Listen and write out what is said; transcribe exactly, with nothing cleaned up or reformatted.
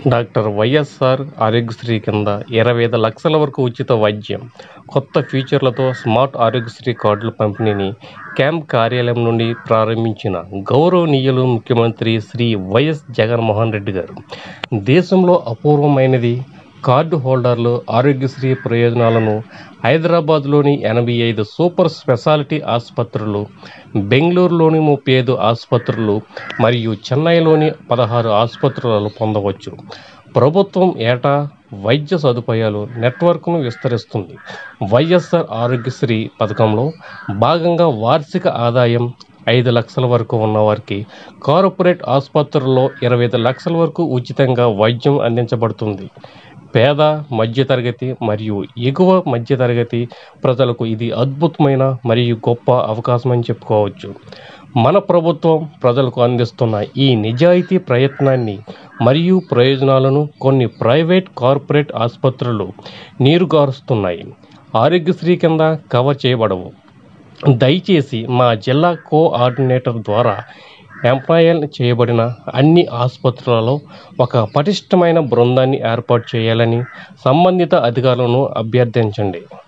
Doctor YSR Aarogyasri కింద ఇరవై ఐదు లక్షల వరకు ఉచిత వైద్యం, కొత్త ఫీచర్లతో స్మార్ట్ ఆరోగ్యశ్రీ కార్డుల పంపిణీని క్యాంప్ కార్యాలయం నుండి ప్రారంభించిన గౌరవనీయులు ముఖ్యమంత్రి శ్రీ వైఎస్ జగన్మోహన్ రెడ్డి గారు దేశంలో అపూర్వమైనది కార్డు హోల్డర్లు ఆరోగ్యశ్రీ ప్రయోజనాలను హైదరాబాద్లోని ఎనభై ఐదు సూపర్ స్పెషాలిటీ ఆసుపత్రులు, బెంగళూరులోని ముప్పై ఐదు ఆసుపత్రులు మరియు చెన్నైలోని పదహారు ఆసుపత్రులలో పొందవచ్చు. ప్రభుత్వం ఏటా వైద్య సదుపాయాలు నెట్వర్క్ను విస్తరిస్తుంది. వైఎస్ఆర్ ఆరోగ్యశ్రీ పథకంలో భాగంగా వార్షిక ఆదాయం ఐదు లక్షల వరకు ఉన్నవారికి కార్పొరేట్ ఆసుపత్రుల్లో ఇరవై ఐదు లక్షల వరకు ఉచితంగా వైద్యం అందించబడుతుంది. పేద, మధ్యతరగతి మరియు ఎగువ మధ్యతరగతి ప్రజలకు ఇది అద్భుతమైన మరియు గొప్ప అవకాశం అని చెప్పుకోవచ్చు. మన ప్రభుత్వం ప్రజలకు అందిస్తున్న ఈ నిజాయితీ ప్రయత్నాన్ని మరియు ప్రయోజనాలను కొన్ని ప్రైవేట్, కార్పొరేట్ ఆసుపత్రులు నీరుగారుస్తున్నాయి. ఆరోగ్యశ్రీ కింద కవర్ చేయబడవు. దయచేసి మా జిల్లా కోఆర్డినేటర్ ద్వారా ఎంపానల్ చేయబడిన అన్ని ఆసుపత్రులలో ఒక పటిష్టమైన బృందాన్ని ఏర్పాటు చేయాలని సంబంధిత అధికారులను అభ్యర్థించండి.